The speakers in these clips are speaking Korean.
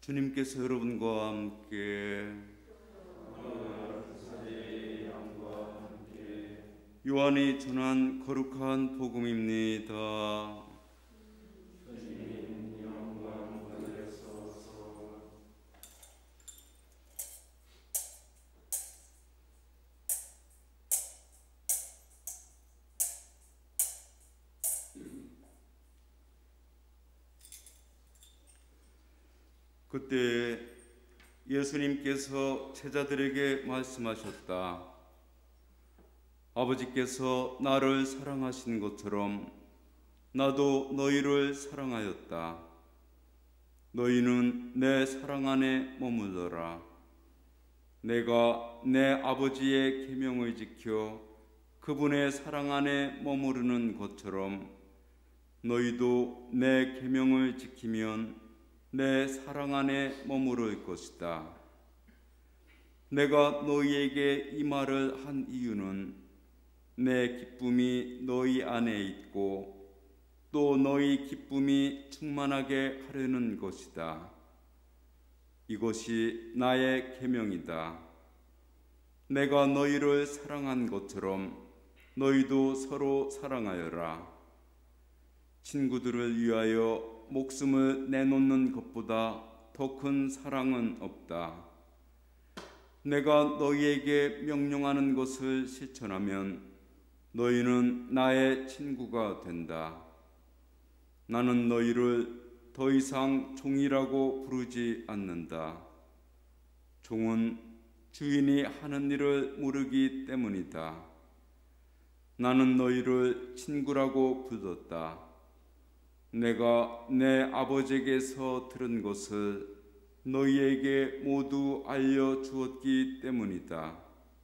주님께서 여러분과 함께 요한이 전한 거룩한 복음입니다. 그때 예수님께서 제자들에게 말씀하셨다. 아버지께서 나를 사랑하신 것처럼 나도 너희를 사랑하였다. 너희는 내 사랑 안에 머물러라. 내가 내 아버지의 계명을 지켜 그분의 사랑 안에 머무르는 것처럼 너희도 내 계명을 지키면 내 사랑 안에 머무를 것이다. 내가 너희에게 이 말을 한 이유는 내 기쁨이 너희 안에 있고 또 너희 기쁨이 충만하게 하려는 것이다. 이것이 나의 계명이다. 내가 너희를 사랑한 것처럼 너희도 서로 사랑하여라. 친구들을 위하여 목숨을 내놓는 것보다 더 큰 사랑은 없다. 내가 너희에게 명령하는 것을 실천하면 너희는 나의 친구가 된다. 나는 너희를 더 이상 종이라고 부르지 않는다. 종은 주인이 하는 일을 모르기 때문이다. 나는 너희를 친구라고 불렀다. 내가 내 아버지에게서 들은 것을 너희에게 모두 알려주었기 때문이다.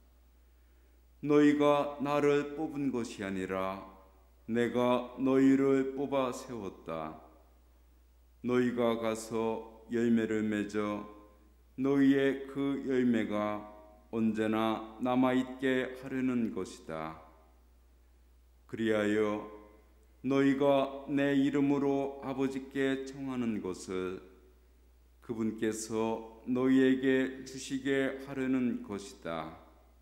너희가 나를 뽑은 것이 아니라 내가 너희를 뽑아 세웠다. 너희가 가서 열매를 맺어 너희의 그 열매가 언제나 남아있게 하려는 것이다. 그리하여 너희가 내 이름으로 아버지께 청하는 것을 그분께서 너희에게 주시게 하려는 것이다.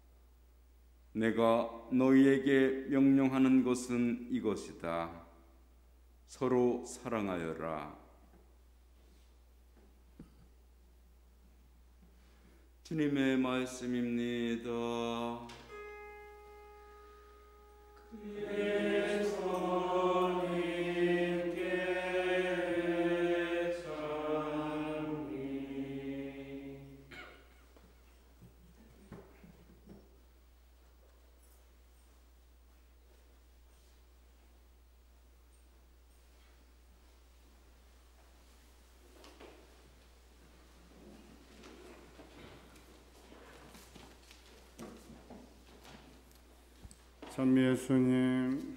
내가 너희에게 명령하는 것은 이것이다. 서로 사랑하여라. 주님의 말씀입니다. 찬미 예수님,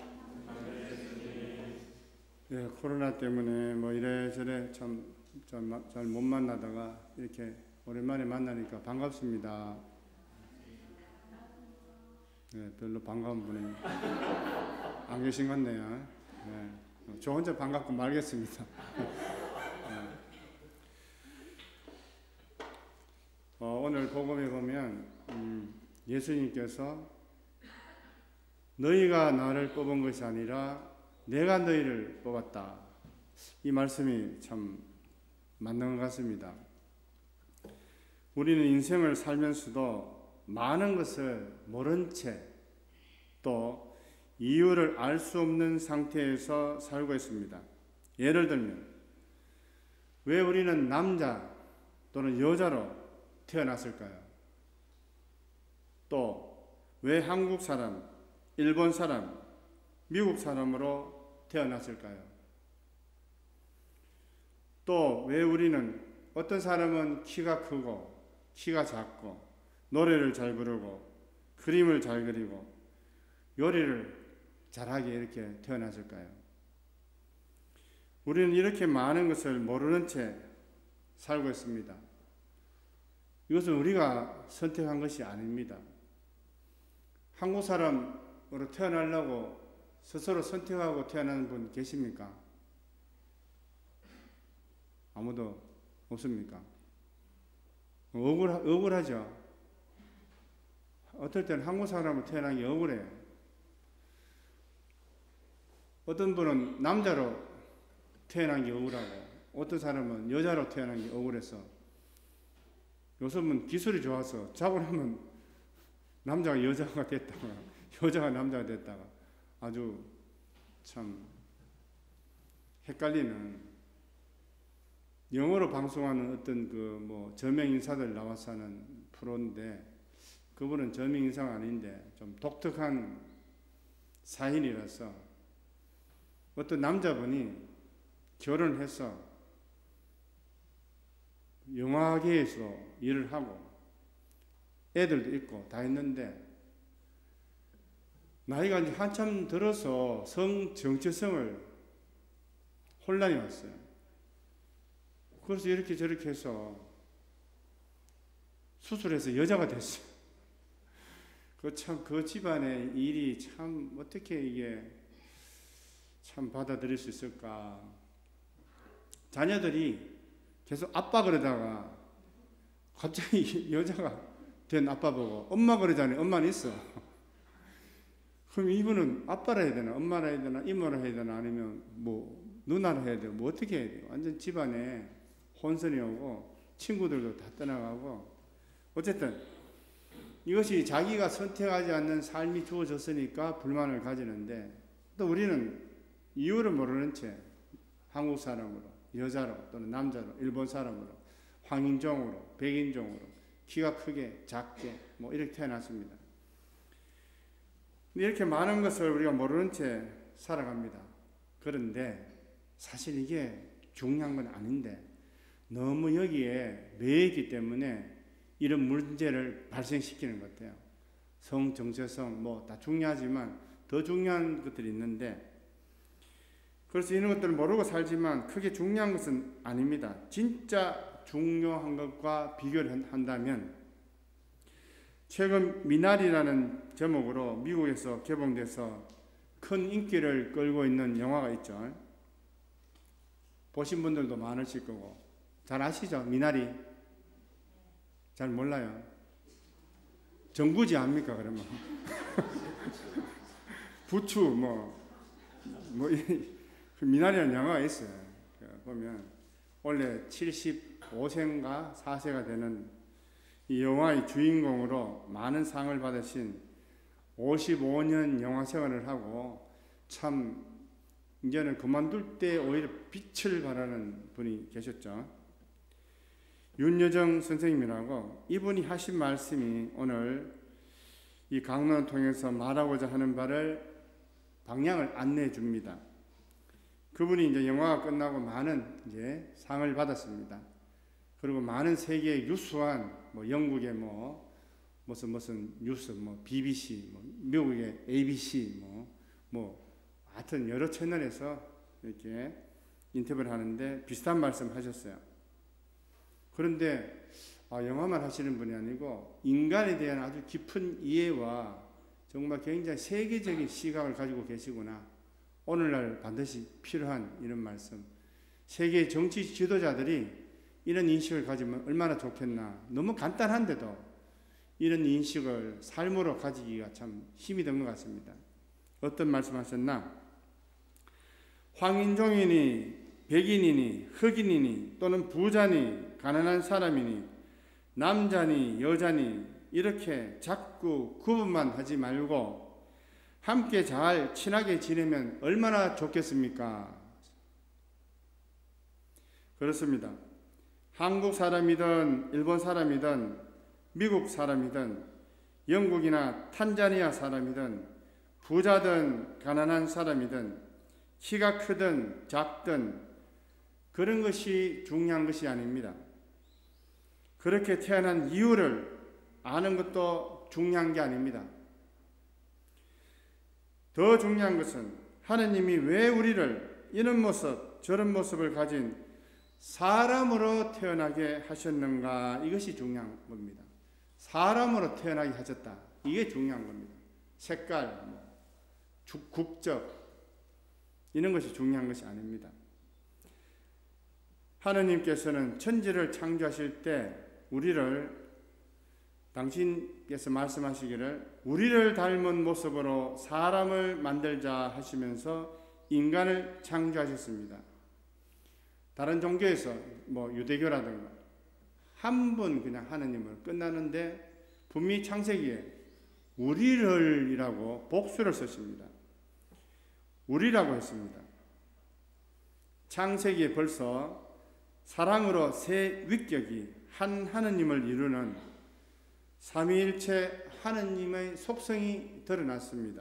코로나 때문에 뭐 이래저래 참 잘 못 만나다가 이렇게 오랜만에 만나니까 반갑습니다. 별로 반가운 분이 안 계신 것 같네요. 저 혼자 반갑고 말겠습니다. 오늘 복음에 보면 예수님께서 너희가 나를 뽑은 것이 아니라 내가 너희를 뽑았다. 이 말씀이 참 맞는 것 같습니다. 우리는 인생을 살면서도 많은 것을 모른 채 또 이유를 알 수 없는 상태에서 살고 있습니다. 예를 들면 왜 우리는 남자 또는 여자로 태어났을까요? 또 왜 한국 사람, 일본 사람, 미국 사람으로 태어났을까요? 또 왜 우리는 어떤 사람은 키가 크고 키가 작고 노래를 잘 부르고 그림을 잘 그리고 요리를 잘하게 이렇게 태어났을까요? 우리는 이렇게 많은 것을 모르는 채 살고 있습니다. 이것은 우리가 선택한 것이 아닙니다. 한국 사람으로 태어나려고 스스로 선택하고 태어나는 분 계십니까? 아무도 없습니까? 억울하죠. 어떨 때는 한국 사람으로 태어난 게 억울해요. 어떤 분은 남자로 태어난 게 억울하고 어떤 사람은 여자로 태어난 게 억울해서 요즘은 기술이 좋아서 자고 나면 남자가 여자가 됐다가 여자가 남자가 됐다가 아주 참 헷갈리는, 영어로 방송하는 어떤 그 뭐 저명 인사들 나와서 하는 프로인데 그분은 저명 인사가 아닌데 좀 독특한 사인이라서 어떤 남자분이 결혼해서 영화계에서 일을 하고 애들도 있고 다 했는데 나이가 이제 한참 들어서 성 정체성을 혼란이 왔어요. 그래서 이렇게 저렇게 해서 수술해서 여자가 됐어요. 그 집안의 일이 참 어떻게 이게 참 받아들일 수 있을까. 자녀들이 계속 아빠 그러다가 갑자기 여자가 된 아빠 보고 엄마 그러자니 엄마는 있어. 그럼 이분은 아빠라 해야 되나 엄마라 해야 되나 이모라 해야 되나 아니면 뭐 누나라 해야 되나 뭐 어떻게 해야 돼요. 완전 집안에 혼선이 오고 친구들도 다 떠나가고 어쨌든 이것이 자기가 선택하지 않는 삶이 주어졌으니까 불만을 가지는데 또 우리는 이유를 모르는 채 한국 사람으로 여자로 또는 남자로 일본 사람으로 황인종으로 백인종으로 키가 크게 작게 뭐 이렇게 태어났습니다. 이렇게 많은 것을 우리가 모르는 채 살아갑니다. 그런데 사실 이게 중요한 건 아닌데 너무 여기에 매이기 때문에 이런 문제를 발생시키는 것 같아요. 성, 정체성 뭐 다 중요하지만 더 중요한 것들이 있는데 그래서 이런 것들을 모르고 살지만 크게 중요한 것은 아닙니다. 진짜 중요한 것과 비교를 한다면 최근 미나리라는 제목으로 미국에서 개봉돼서 큰 인기를 끌고 있는 영화가 있죠. 보신 분들도 많으실 거고 잘 아시죠? 미나리 잘 몰라요. 정구지 압니까 그러면? 부추 미나리라는 영화가 있어요. 보면 원래 75세인가 4세가 되는 이 영화의 주인공으로 많은 상을 받으신 55년 영화 생활을 하고 참 이제는 그만둘 때 오히려 빛을 발하는 분이 계셨죠. 윤여정 선생님이라고 이분이 하신 말씀이 오늘 이 강론을 통해서 말하고자 하는 바를 방향을 안내해 줍니다. 그분이 이제 영화가 끝나고 많은 이제 상을 받았습니다. 그리고 많은 세계의 유수한 뭐 영국의 무슨 뉴스 BBC 미국의 ABC 하여튼 여러 채널에서 이렇게 인터뷰를 하는데 비슷한 말씀 하셨어요. 그런데 영화만 하시는 분이 아니고 인간에 대한 아주 깊은 이해와 정말 굉장히 세계적인 시각을 가지고 계시구나. 오늘날 반드시 필요한 이런 말씀. 세계 정치 지도자들이 이런 인식을 가지면 얼마나 좋겠나. 너무 간단한데도 이런 인식을 삶으로 가지기가 참 힘이 든 것 같습니다. 어떤 말씀하셨나? 황인종이니 백인이니 흑인이니 또는 부자니 가난한 사람이니 남자니 여자니 이렇게 자꾸 구분만 하지 말고 함께 잘 친하게 지내면 얼마나 좋겠습니까? 그렇습니다. 한국 사람이든 일본 사람이든 미국 사람이든 영국이나 탄자니아 사람이든 부자든 가난한 사람이든 키가 크든 작든 그런 것이 중요한 것이 아닙니다. 그렇게 태어난 이유를 아는 것도 중요한 게 아닙니다. 더 중요한 것은 하느님이 왜 우리를 이런 모습 저런 모습을 가진 사람으로 태어나게 하셨는가, 이것이 중요한 겁니다. 사람으로 태어나게 하셨다, 이게 중요한 겁니다. 색깔, 국적 이런 것이 중요한 것이 아닙니다. 하느님께서는 천지를 창조하실 때 우리를 당신께서 말씀하시기를 우리를 닮은 모습으로 사람을 만들자 하시면서 인간을 창조하셨습니다. 다른 종교에서 유대교라든가 한 분 그냥 하느님을 끝나는데 분명히 창세기에 우리를이라고 복수를 쓰십니다. 우리라고 했습니다. 창세기에 벌써 사랑으로 세 위격이 한 하느님을 이루는 삼위일체 하느님의 속성이 드러났습니다.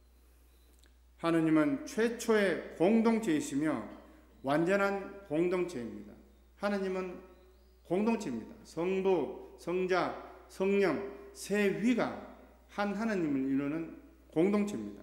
하느님은 최초의 공동체이시며 완전한 공동체입니다. 하느님은 공동체입니다. 성부, 성자, 성령 세 위가 한 하느님을 이루는 공동체입니다.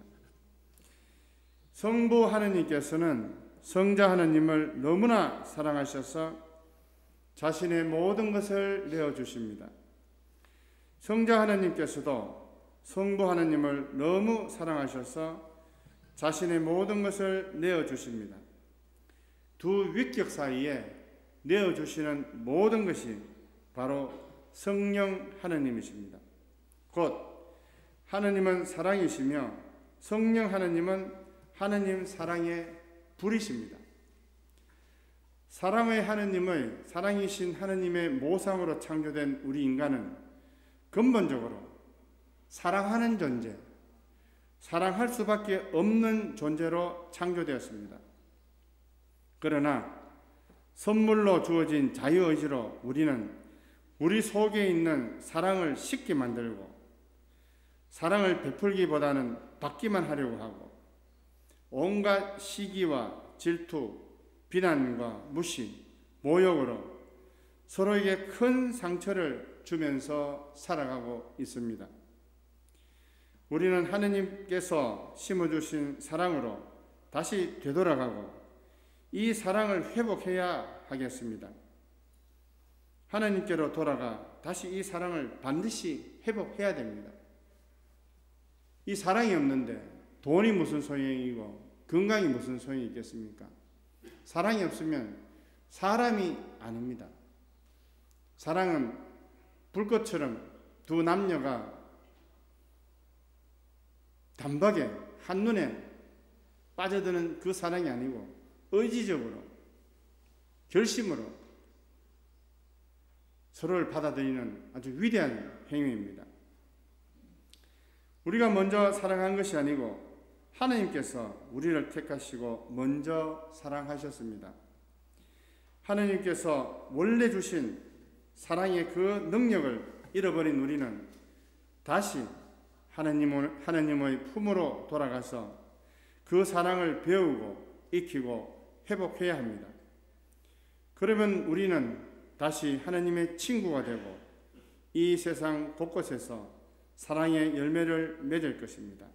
성부 하느님께서는 성자 하느님을 너무나 사랑하셔서 자신의 모든 것을 내어주십니다. 성자 하느님께서도 성부 하느님을 너무 사랑하셔서 자신의 모든 것을 내어주십니다. 두 위격 사이에 내어주시는 모든 것이 바로 성령 하느님이십니다. 곧 하느님은 사랑이시며 성령 하느님은 하느님 사랑의 불이십니다. 사랑이신 하느님의 모상으로 창조된 우리 인간은 근본적으로 사랑하는 존재, 사랑할 수밖에 없는 존재로 창조되었습니다. 그러나 선물로 주어진 자유의지로 우리는 우리 속에 있는 사랑을 식게 만들고 사랑을 베풀기보다는 받기만 하려고 하고 온갖 시기와 질투, 비난과 무시, 모욕으로 서로에게 큰 상처를 주면서 살아가고 있습니다. 우리는 하느님께서 심어주신 사랑으로 다시 되돌아가고 이 사랑을 회복해야 하겠습니다. 하느님께로 돌아가 다시 이 사랑을 반드시 회복해야 됩니다. 이 사랑이 없는데 돈이 무슨 소용이고 건강이 무슨 소용이 있겠습니까? 사랑이 없으면 사람이 아닙니다. 사랑은 불꽃처럼 두 남녀가 단박에 한눈에 빠져드는 그 사랑이 아니고 의지적으로 결심으로 서로를 받아들이는 아주 위대한 행위입니다. 우리가 먼저 사랑한 것이 아니고 하느님께서 우리를 택하시고 먼저 사랑하셨습니다. 하느님께서 원래 주신 사랑의 그 능력을 잃어버린 우리는 다시 하느님의 품으로 돌아가서 그 사랑을 배우고 익히고 회복해야 합니다. 그러면 우리는 다시 하느님의 친구가 되고 이 세상 곳곳에서 사랑의 열매를 맺을 것입니다.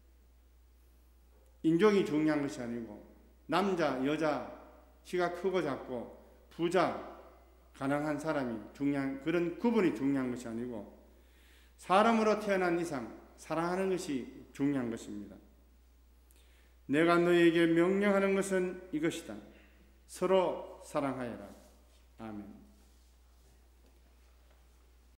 인종이 중요한 것이 아니고 남자, 여자, 키가 크고 작고 부자, 가난한 사람이 중요한 그런 구분이 중요한 것이 아니고 사람으로 태어난 이상 사랑하는 것이 중요한 것입니다. 내가 너희에게 명령하는 것은 이것이다. 서로 사랑하여라. 아멘.